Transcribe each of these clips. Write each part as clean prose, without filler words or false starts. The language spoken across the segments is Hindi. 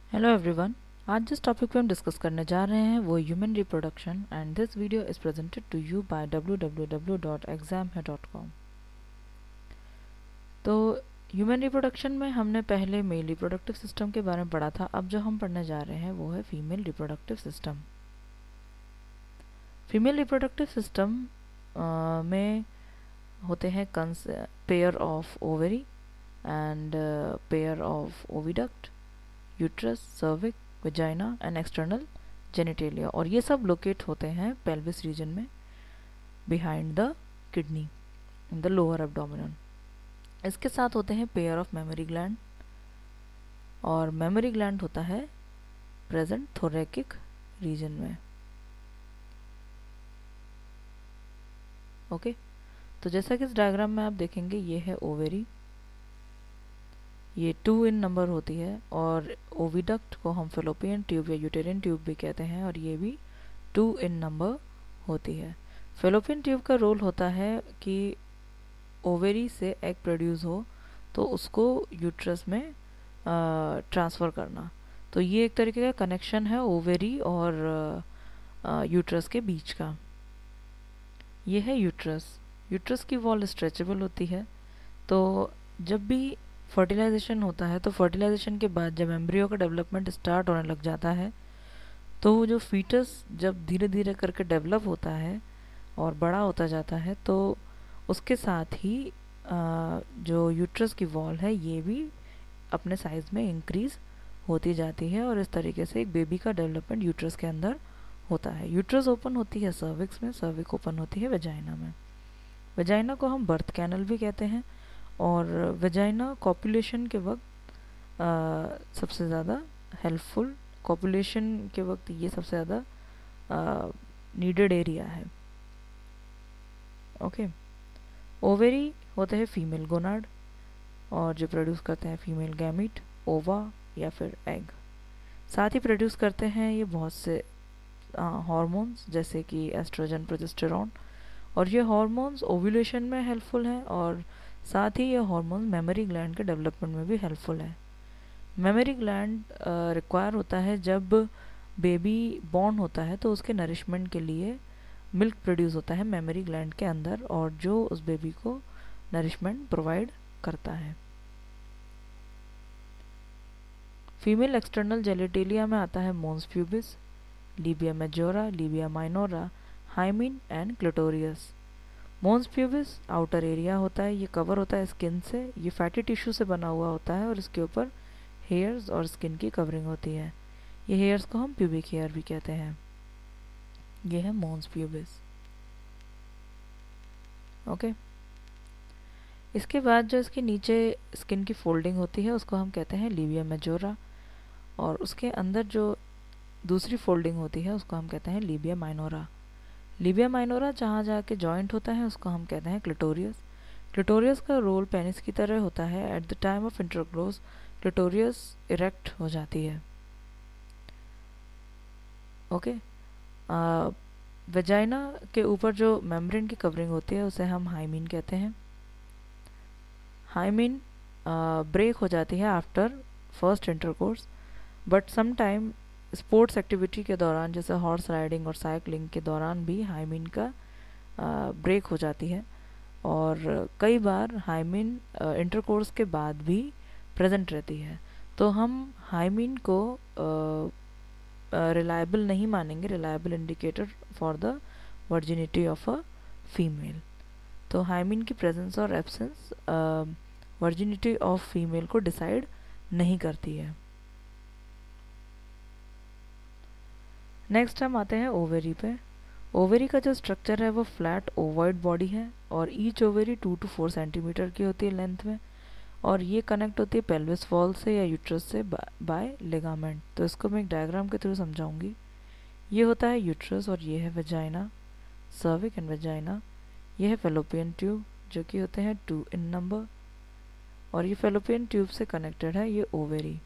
Hello everyone. आज जिस टॉपिक पे हम डिस्कस करने जा रहे हैं वो human reproduction and this video is presented to you by www.examher.com। तो ह्यूमन रिप्रोडक्शन में हमने पहले मेल रिप्रोडक्टिव सिस्टम के बारे में पढ़ा था। अब जो हम पढ़ने जा रहे हैं वो है female reproductive system. Female reproductive system में होते हैं pair of ovary and pair of oviduct, uterus, cervix, vagina and external genitalia, और ये सब लोकेट होते हैं पेल्विस रीजन में behind the kidney in the lower abdominal. इसके साथ होते हैं पेयर ऑफ मेमोरी ग्लैंड, और मेमोरी ग्लैंड होता है प्रेजेंट थोरैकिक रीजन में। ओके, तो जैसा कि इस डायग्राम में आप देखेंगे ये है ओवेरी, ये 2 इन नंबर होती है, और ओविडक्ट को हम फेलोपियन ट्यूब या यूटेरियन ट्यूब भी कहते हैं, और ये भी 2 इन नंबर होती है। फेलोपियन ट्यूब का रोल होता है कि ओवेरी से एग प्रोड्यूस हो तो उसको यूट्रस में ट्रांसफ़र करना। तो ये एक तरीके का कनेक्शन है ओवेरी और यूट्रस के बीच का। ये है यूट्रस। यूट्रस की वॉल स्ट्रेचेबल होती है, तो जब भी फर्टिलाइजेशन होता है तो फर्टिलाइजेशन के बाद जब एम्ब्रियो का डेवलपमेंट स्टार्ट होने लग जाता है तो वो जो फीटस जब धीरे धीरे करके डेवलप होता है और बड़ा होता जाता है तो उसके साथ ही जो यूट्रस की वॉल है ये भी अपने साइज़ में इंक्रीज़ होती जाती है, और इस तरीके से एक बेबी का डेवलपमेंट यूट्रस के अंदर होता है। यूट्रस ओपन होती है सर्विक्स में, सर्विक ओपन होती है वेजाइना में। वेजाइना को हम बर्थ कैनल भी कहते हैं, और वेजाइना कॉपुलेशन के वक्त सबसे ज़्यादा हेल्पफुल, कॉपुलेशन के वक्त ये सबसे ज़्यादा नीडेड एरिया है। ओके, ओवेरी होते हैं फीमेल गोनाड, और जो प्रोड्यूस करते हैं फीमेल गैमीट, ओवा या फिर एग। साथ ही प्रोड्यूस करते हैं ये बहुत से हार्मोन्स जैसे कि एस्ट्रोजन, प्रोजेस्टेरॉन, और ये हार्मोन्स ओव्यूलेशन में हेल्पफुल हैं, और साथ ही ये हार्मोन मेमोरी ग्लैंड के डेवलपमेंट में भी हेल्पफुल है। मेमोरी ग्लैंड रिक्वायर होता है जब बेबी बॉर्न होता है तो उसके नरिशमेंट के लिए मिल्क प्रोड्यूस होता है मेमोरी ग्लैंड के अंदर, और जो उस बेबी को नरिशमेंट प्रोवाइड करता है। फीमेल एक्सटर्नल जेनिटेलिया में आता है mons pubis, labia majora, labia minora, hymen and clitoris. Mons pubis outer area होता है, ये कवर होता है स्किन से, ये फैटी टिश्यू से बना हुआ होता है, और इसके ऊपर हेयर्स और स्किन की कवरिंग होती है। ये हेयर्स को हम प्यूबिक हेयर भी कहते हैं। ये है मोन्स प्यूबिस। ओके, इसके बाद जो इसके नीचे स्किन की फोल्डिंग होती है उसको हम कहते हैं लीबिया मेजोरा, और उसके अंदर जो दूसरी फोल्डिंग होती है उसको हम कहते हैं लीबिया माइनोरा। लीबिया माइनोरा जहाँ जाके जॉइंट होता है उसको हम कहते हैं क्लिटोरियस। क्लिटोरियस का रोल पेनिस की तरह होता है। At the time of intercourse clitoris erect हो जाती है। ओके, वेजाइना के ऊपर जो मेम्ब्रेन की कवरिंग होती है उसे हम हाइमीन कहते हैं। हाइमीन ब्रेक हो जाती है after first intercourse, but some time sports activity के दौरान जैसे हॉर्स राइडिंग और साइकिलिंग के दौरान भी हाइमीन का ब्रेक हो जाती है, और कई बार हाइमीन इंटरकोर्स के बाद भी प्रेजेंट रहती है। तो हम हाइमीन को रिलायबल नहीं मानेंगे, reliable indicator for the virginity of a female. तो हाइमीन की प्रेजेंस और एब्सेंस वर्जिनिटी ऑफ फीमेल को डिसाइड नहीं करती है। नेक्स्ट हम आते हैं ओवेरी पे। ओवेरी का जो स्ट्रक्चर है वो फ्लैट ओवॉइड बॉडी है, और ईच ओवेरी 2 to 4 सेंटीमीटर की होती है लेंथ में, और ये कनेक्ट होती है पेल्विस वॉल से या यूट्रस से बाय लिगामेंट। तो इसको मैं एक डायग्राम के थ्रू समझाऊंगी। ये होता है यूट्रस, और ये है वेजाइना, सर्विक एंड वेजाइना। ये है फेलोपियन ट्यूब जो कि होते हैं 2 in नंबर, और ये फेलोपियन ट्यूब से कनेक्टेड है ये ओवेरी,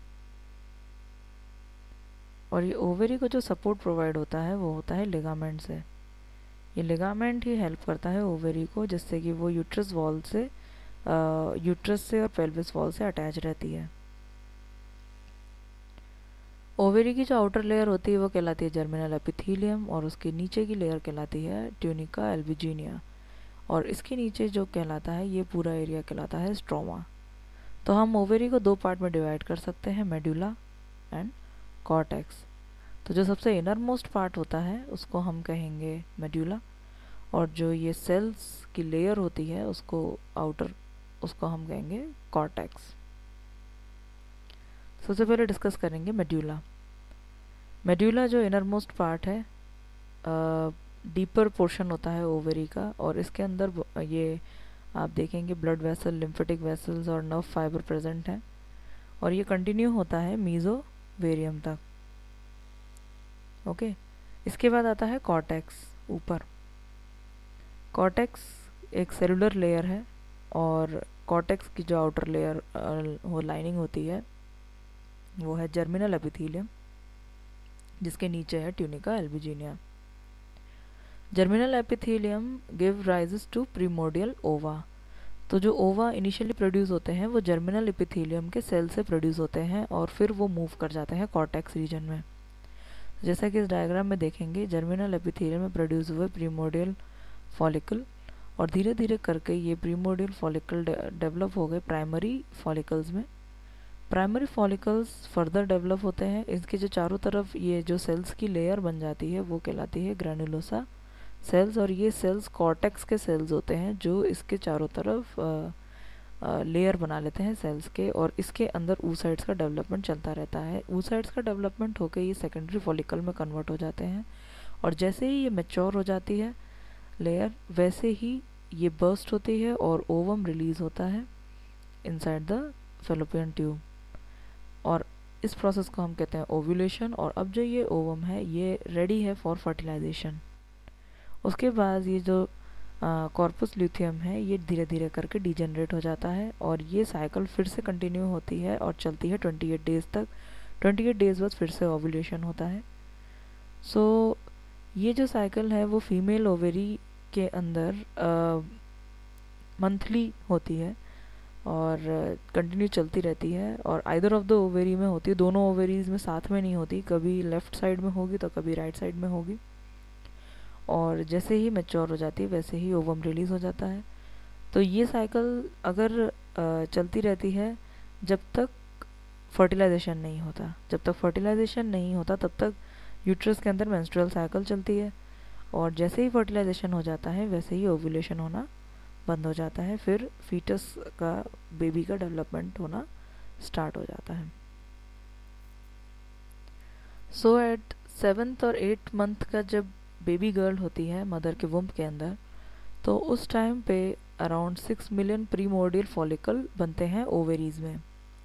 और ये ओवेरी को जो सपोर्ट प्रोवाइड होता है वो होता है लिगामेंट से। ये लिगामेंट ही हेल्प करता है ओवेरी को, जिससे कि वो यूट्रस से और पेल्विस वॉल से अटैच रहती है। ओवेरी की जो आउटर लेयर होती है वो कहलाती है जर्मिनल एपिथेलियम और उसके नीचे की लेयर कहलाती है ट्यूनिका एल्बिजिनिया और इसके नीचे जो कहलाता है ये पूरा एरिया कहलाता है स्ट्रोमा। तो हम ओवेरी को दो पार्ट में डिवाइड कर सकते हैं, मेडुला एंड कॉर्टेक्स। तो जो सबसे इनर मोस्ट पार्ट होता है उसको हम कहेंगे मेडुला और जो ये सेल्स की लेयर होती है उसको हम कहेंगे कॉर्टेक्स। सबसे पहले डिस्कस करेंगे मेडुला। मेडुला जो इनर मोस्ट पार्ट है, डीपर पोर्शन होता है ओवेरी का और इसके अंदर ये आप देखेंगे ब्लड वेसल, लिम्फेटिक वेसल्स और नर्व फाइबर प्रेजेंट हैं और ये कंटिन्यू होता है मीजोवेरियम तक। ओके, इसके बाद आता है कॉर्टेक्स ऊपर। कॉर्टेक्स एक सेलुलर लेयर है और कॉर्टेक्स की जो आउटर लेयर वो लाइनिंग होती है वो है जर्मिनल एपिथेलियम जिसके नीचे है tunica albuginea. Germinal epithelium give rises to primordial ova. तो जो ओवा इनिशियली प्रोड्यूस होते हैं वो जर्मिनल एपिथेलियम के सेल से प्रोड्यूस होते हैं और फिर वो मूव कर जाते हैं कॉर्टेक्स रीजन में। जैसा कि इस डायग्राम में देखेंगे, जर्मिनल एपिथेलियम में प्रोड्यूस हुए प्रीमोर्डियल फॉलिकल और धीरे धीरे करके ये प्रीमोर्डियल फॉलिकल डेवलप हो गए प्राइमरी फॉलिकल्स में। प्राइमरी फॉलिकल्स फर्दर डेवलप होते हैं, इसके जो चारों तरफ ये जो सेल्स की लेयर बन जाती है वो कहलाती है ग्रैनुलोसा सेल्स और ये सेल्स कॉर्टेक्स के सेल्स होते हैं जो इसके चारों तरफ लेयर बना लेते हैं सेल्स के और इसके अंदर oocytes का डेवलपमेंट चलता रहता है। oocytes का डेवलपमेंट होकर ये सेकेंडरी फॉलिकल में कन्वर्ट हो जाते हैं और जैसे ही ये मैच्योर हो जाती है लेयर वैसे ही ये बर्स्ट होती है और ओवम रिलीज होता है इनसाइड द फैलोपियन ट्यूब और इस प्रोसेस को हम कहते हैं ओव्यूलेशन। और अब जो ये ओवम है ये रेडी है फॉर फर्टिलाइजेशन। उसके बाद ये जो कॉर्पस ल्यूथियम है ये धीरे धीरे करके डिजेनरेट हो जाता है और ये साइकिल फिर से कंटिन्यू होती है और चलती है 28 डेज तक। 28 डेज बाद फिर से ओव्यूलेशन होता है। सो ये जो साइकिल है वो फीमेल ओवेरी के अंदर मंथली होती है और कंटिन्यू चलती रहती है और आइदर ऑफ द ओवेरी में होती है, दोनों ओवेरीज में साथ में नहीं होती, कभी लेफ्ट साइड में होगी तो कभी राइट साइड में होगी। और जैसे ही मैच्योर हो जाती है वैसे ही ओवम रिलीज हो जाता है। तो ये साइकिल अगर चलती रहती है जब तक फर्टिलाइजेशन नहीं होता। जब तक फर्टिलाइजेशन नहीं होता तब तक यूट्रस के अंदर मेंस्ट्रुअल साइकिल चलती है और जैसे ही फर्टिलाइजेशन हो जाता है वैसे ही ओव्यूलेशन होना बंद हो जाता है, फिर फीटस का बेबी का डेवलपमेंट होना स्टार्ट हो जाता है। सो एट 7th और 8th मंथ का जब बेबी गर्ल होती है मदर के वुम्ब के अंदर तो उस टाइम पे अराउंड 6 मिलियन प्रीमोर्डियल फॉलिकल बनते हैं ओवेरीज में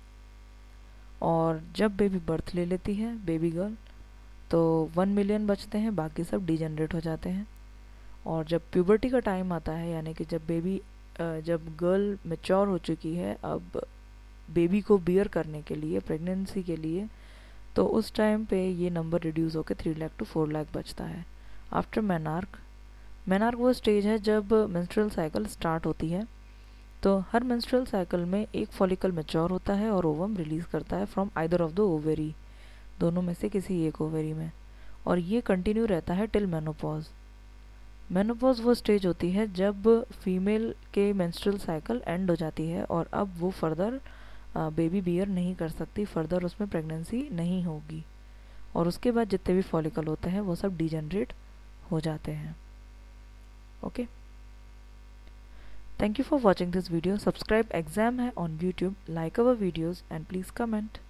और जब बेबी बर्थ ले लेती है बेबी गर्ल तो 1 मिलियन बचते हैं, बाकी सब डिजेनरेट हो जाते हैं। और जब प्यूबर्टी का टाइम आता है यानी कि जब गर्ल मैच्योर हो चुकी है अब बेबी को बियर करने के लिए, प्रेगनेंसी के लिए, तो उस टाइम पे ये नंबर रिड्यूस होकर 3 लाख टू 4 लाख बचता है। आफ्टर मेनार्क वो स्टेज है जब मेंस्ट्रुअल साइकिल स्टार्ट होती है। तो हर मेंस्ट्रुअल साइकिल में एक फॉलिकल मैच्योर होता है और ओवम रिलीज करता है from either of the ovary, दोनों में से किसी एक ओवेरी में, और ये कंटिन्यू रहता है टिल मेनोपॉज। मेनोपॉज वो स्टेज होती है जब फीमेल के मेंस्ट्रुअल साइकिल एंड हो जाती है और अब वो फर्दर बेबी बियर नहीं कर सकती, फर्दर उसमें प्रेगनेंसी नहीं होगी और उसके बाद जितने भी फॉलिकल होते हैं वो सब डिजेनरेट हो जाते हैं। Okay, thank you for watching this video. Subscribe exam her on YouTube, like our videos and please comment.